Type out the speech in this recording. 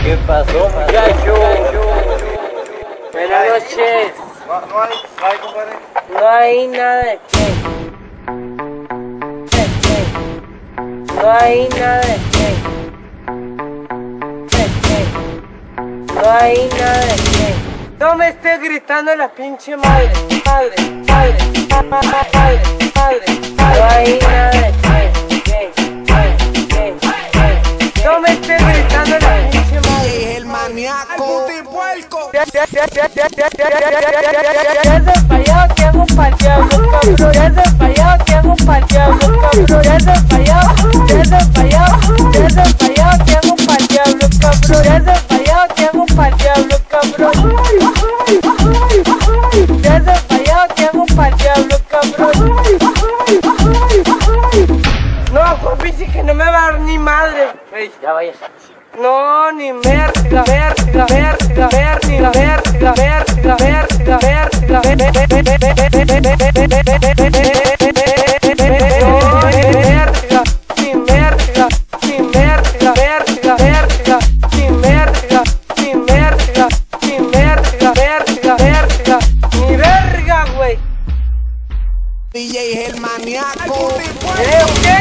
¿Qué pasó, muchacho? Buenas noches. No hay, compadre. No hay nada de qué. No hay nada de qué. No hay nada de qué. No me estés gritando la pinche madre. Madre. No hay nada de qué. No me estés gritando la pinche madre. El maníaco. Ya desfallado tengo pa'l diablo, cabrón. Ya desfallado tengo pa'l diablo, cabrón. Ya desfallado tengo pa'l diablo, cabrón. Ya desfallado tengo pa'l diablo, cabrón. Ya desfallado tengo pa'l diablo, cabrón. No, compici, que no me va a dar ni madre. Ey, ya vayas. No, ni verga. Ni verga, güey. DJ el maníaco. ¿Qué?